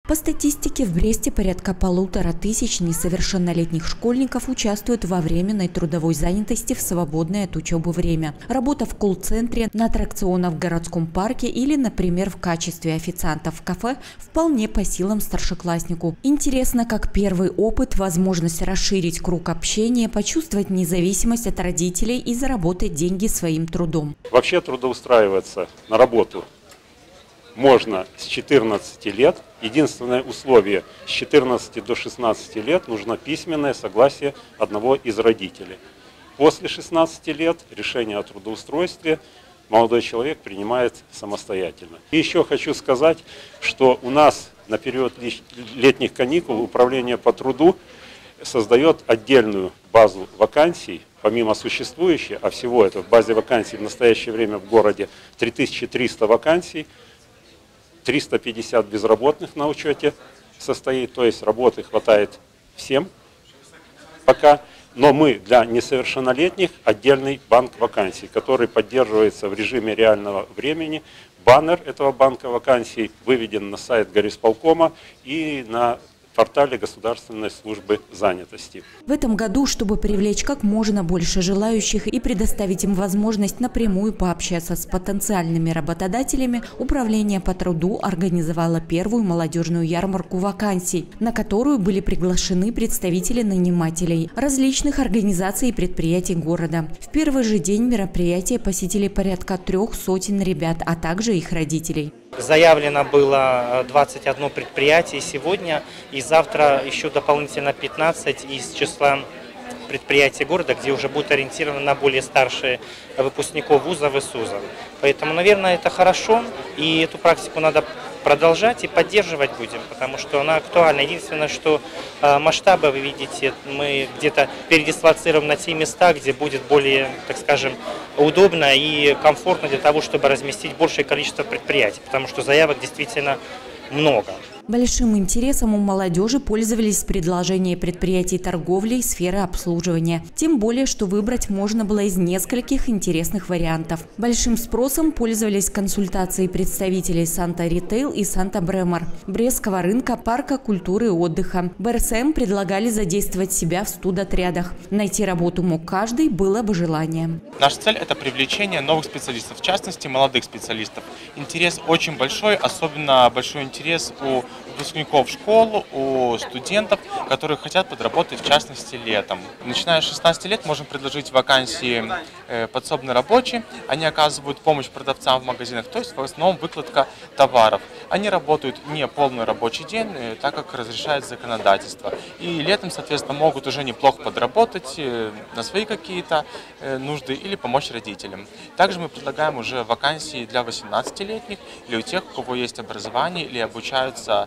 По статистике, в Бресте порядка 1500 несовершеннолетних школьников участвуют во временной трудовой занятости в свободное от учебы время. Работа в колл-центре, на аттракционах в городском парке или, например, в качестве официантов в кафе вполне по силам старшекласснику. Интересно, как первый опыт, возможность расширить круг общения, почувствовать независимость от родителей и заработать деньги своим трудом. Вообще трудоустраиваться на работу можно с 14 лет. Единственное условие – с 14 до 16 лет нужно письменное согласие одного из родителей. После 16 лет решение о трудоустройстве молодой человек принимает самостоятельно. И еще хочу сказать, что у нас на период летних каникул Управление по труду создает отдельную базу вакансий, помимо существующей, а всего это в базе вакансий в настоящее время в городе 3300 вакансий, 350 безработных на учете состоит, то есть работы хватает всем пока. Но мы для несовершеннолетних отдельный банк вакансий, который поддерживается в режиме реального времени. Баннер этого банка вакансий выведен на сайт горисполкома и на портале Государственной службы занятости. В этом году, чтобы привлечь как можно больше желающих и предоставить им возможность напрямую пообщаться с потенциальными работодателями, Управление по труду организовало первую молодежную ярмарку вакансий, на которую были приглашены представители нанимателей, различных организаций и предприятий города. В первый же день мероприятия посетили порядка 300 ребят, а также их родителей. Заявлено было 21 предприятие сегодня и завтра еще дополнительно 15 из числа предприятий города, где уже будет ориентировано на более старшие выпускников вузов и СУЗов. Поэтому, наверное, это хорошо, и эту практику надо продолжать и поддерживать будем, потому что она актуальна. Единственное, что масштабы, вы видите, мы где-то передислоцируем на те места, где будет более, так скажем, удобно и комфортно для того, чтобы разместить большее количество предприятий, потому что заявок действительно много. Большим интересом у молодежи пользовались предложения предприятий торговли и сферы обслуживания. Тем более, что выбрать можно было из нескольких интересных вариантов. Большим спросом пользовались консультации представителей Санта Ритейл и Санта Бремор, Брестского рынка, парка культуры и отдыха. БРСМ предлагали задействовать себя в студотрядах. Найти работу мог каждый, было бы желание. Наша цель – это привлечение новых специалистов, в частности, молодых специалистов. Интерес очень большой, особенно большой интерес у выпускников школ, у студентов, которые хотят подработать, в частности, летом. Начиная с 16 лет можем предложить вакансии подсобные рабочие. Они оказывают помощь продавцам в магазинах, то есть в основном выкладка товаров. Они работают не полный рабочий день, так как разрешает законодательство. И летом, соответственно, могут уже неплохо подработать на свои какие-то нужды или помочь родителям. Также мы предлагаем уже вакансии для 18-летних или у тех, у кого есть образование или обучаются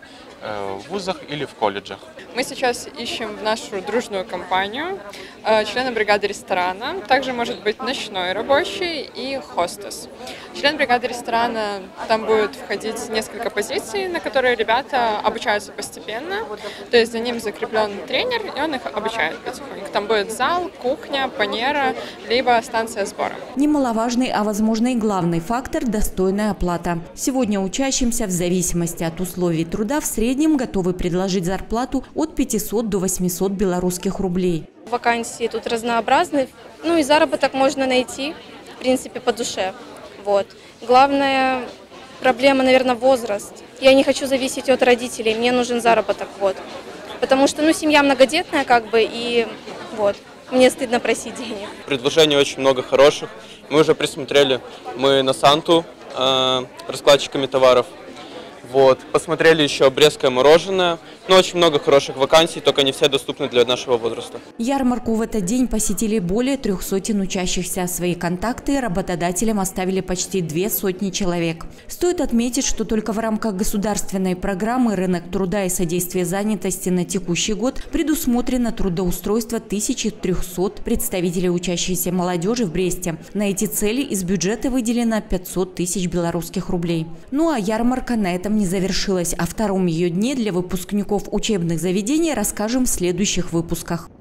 в вузах или в колледжах. Мы сейчас ищем в нашу дружную компанию члена бригады ресторана, также может быть ночной рабочий и хостес. Член бригады ресторана, там будет входить несколько позиций, на которые ребята обучаются постепенно, то есть за ним закреплен тренер, и он их обучает потихоньку. Там будет зал, кухня, панера, либо станция сбора. Немаловажный, а возможно и главный фактор – достойная оплата. Сегодня учащимся в зависимости от условий труда в среднем готовы предложить зарплату от 500 до 800 белорусских рублей. Вакансии тут разнообразны, и заработок можно найти, в принципе, по душе. Вот. Главная проблема, наверное, возраст. Я не хочу зависеть от родителей, мне нужен заработок, вот. Потому что, семья многодетная, и вот, мне стыдно просить денег. Предложений очень много хороших. Мы уже присмотрели, мы на Санту раскладчиками товаров. Вот. Посмотрели еще брестское мороженое. Очень много хороших вакансий, только не все доступны для нашего возраста. Ярмарку в этот день посетили более 300 учащихся. Свои контакты работодателям оставили почти 200 человек. Стоит отметить, что только в рамках государственной программы «Рынок труда и содействие занятости» на текущий год предусмотрено трудоустройство 1300 представителей учащейся молодежи в Бресте. На эти цели из бюджета выделено 500 тысяч белорусских рублей. А ярмарка на этом не завершилась. О втором ее дне для выпускников учебных заведений расскажем в следующих выпусках.